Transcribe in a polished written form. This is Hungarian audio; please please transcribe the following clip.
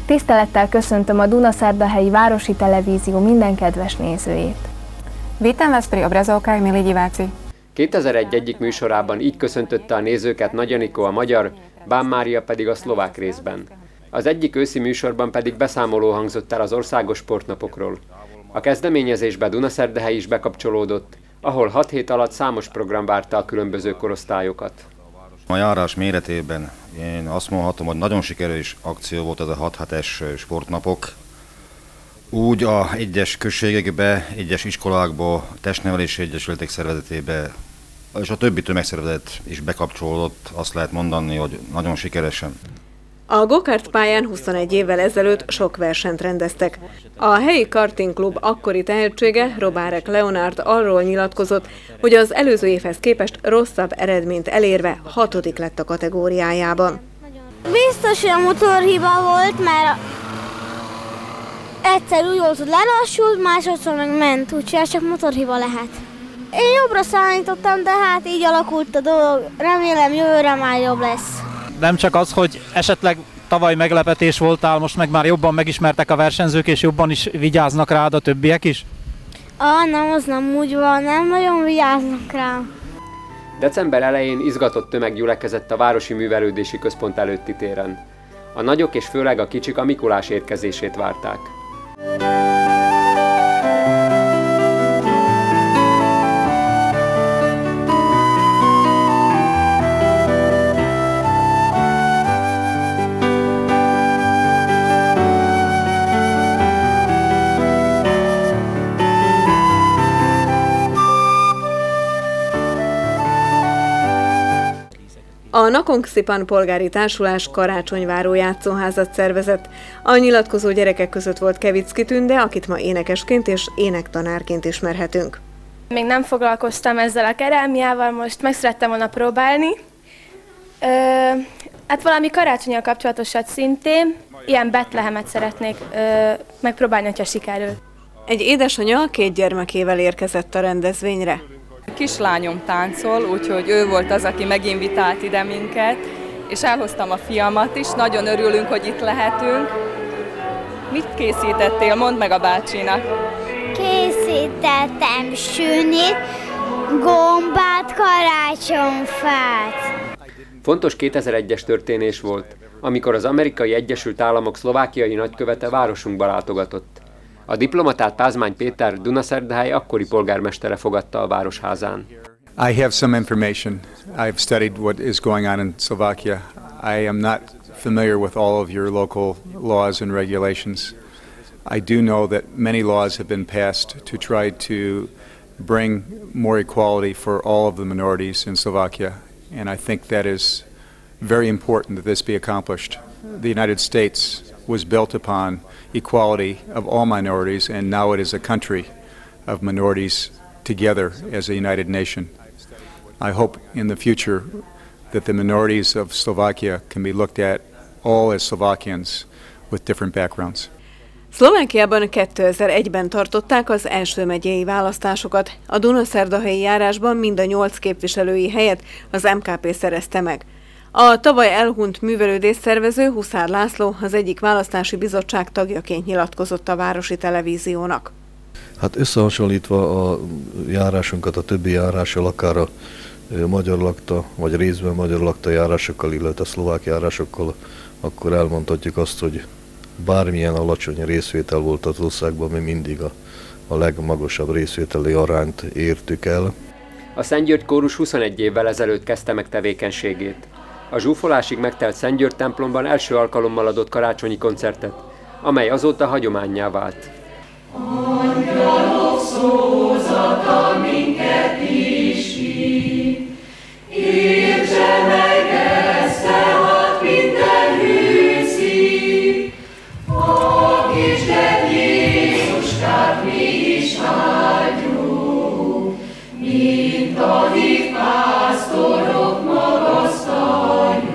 Tisztelettel köszöntöm a Dunaszerdahelyi Városi Televízió minden kedves nézőjét. Vítam vás pri obrazovkách, milí diváci. 2001 egyik műsorában így köszöntötte a nézőket Nagy Anikó a magyar, Bán Mária pedig a szlovák részben. Az egyik őszi műsorban pedig beszámoló hangzott el az országos sportnapokról. A kezdeményezésbe Dunaszerdahely is bekapcsolódott, ahol 6 hét alatt számos program várta a különböző korosztályokat. A járás méretében én azt mondhatom, hogy nagyon sikeres akció volt ez a 6 hetes sportnapok. Úgy a egyes községekbe, egyes iskolákba, testnevelési egyesületek szervezetébe, és a többi tömegszervezet is bekapcsolódott, azt lehet mondani, hogy nagyon sikeresen. A go-kart pályán 21 évvel ezelőtt sok versenyt rendeztek. A helyi kartingklub akkori tehetsége, Robárek Leonard arról nyilatkozott, hogy az előző évhez képest rosszabb eredményt elérve 6. lett a kategóriájában. Biztos, hogy a motorhiba volt, mert egyszer úgy volt, hogy lelassult, másodszor meg ment, úgyhogy csak motorhiba lehet. Én jobbra számítottam, de hát így alakult a dolog, remélem jövőre már jobb lesz. Nem csak az, hogy esetleg tavaly meglepetés voltál, most meg már jobban megismertek a versenyzők, és jobban is vigyáznak rád a többiek is? Nem, az nem úgy van, nem nagyon vigyáznak rám. December elején izgatott tömeg gyülekezett a Városi Művelődési Központ előtti téren. A nagyok és főleg a kicsik a Mikulás érkezését várták. A Nakoncszipan polgári társulás karácsonyváró játszóházat szervezett. A nyilatkozó gyerekek között volt Kevicki Tünde, akit ma énekesként és énektanárként ismerhetünk. Még nem foglalkoztam ezzel a kerámiával, most meg szerettem volna próbálni. Hát valami karácsonnyal kapcsolatosat szintén, ilyen Betlehemet szeretnék megpróbálni, hogyha sikerül. Egy édesanya 2 gyermekével érkezett a rendezvényre. Kislányom táncol, úgyhogy ő volt az, aki meginvitált ide minket, és elhoztam a fiamat is, nagyon örülünk, hogy itt lehetünk. Mit készítettél? Mondd meg a bácsinak. Készítettem sünit, gombát, karácsonyfát. Fontos 2001-es történés volt, amikor az Amerikai Egyesült Államok szlovákiai nagykövete városunkba látogatott. A diplomatát Pázmány Péter Dunaszerdahely akkori polgármestere fogadta a városházán. I have some information. I've studied what is going on in Slovakia. I am not familiar with all of your local laws and regulations. I do know that many laws have been passed to try to bring more equality for all of the minorities in Slovakia, and I think that is very important that this be accomplished. The United States was built upon equality of all minorities, and now it is a country of minorities together as a united nation. I hope in the future that the minorities of Slovakia can be looked at all as Slovakians with different backgrounds. Szlovákiában 2001-ben tartották az első megyei választásokat. A dunaszerdahelyi járásban mind a 8 képviselői helyet az MKP szerezte meg. A tavaly elhunyt művelődésszervező Huszár László az egyik választási bizottság tagjaként nyilatkozott a Városi Televíziónak. Hát összehasonlítva a járásunkat a többi járással, akár a magyar lakta, vagy részben magyar lakta járásokkal, illetve a szlovák járásokkal, akkor elmondhatjuk azt, hogy bármilyen alacsony részvétel volt az országban, mi mindig a legmagasabb részvételi arányt értük el. A Szentgyörgy kórus 21 évvel ezelőtt kezdte meg tevékenységét. A zsúfolásig megtelt Szentgyörgy templomban első alkalommal adott karácsonyi koncertet, amely azóta hagyománnyá vált. Angyalok szózata minket isít, értse meg ezt, tehát minden hű szív. A kisgyerek Jézuskát mi is áldjuk, mint a hív pásztorok magasztaljuk.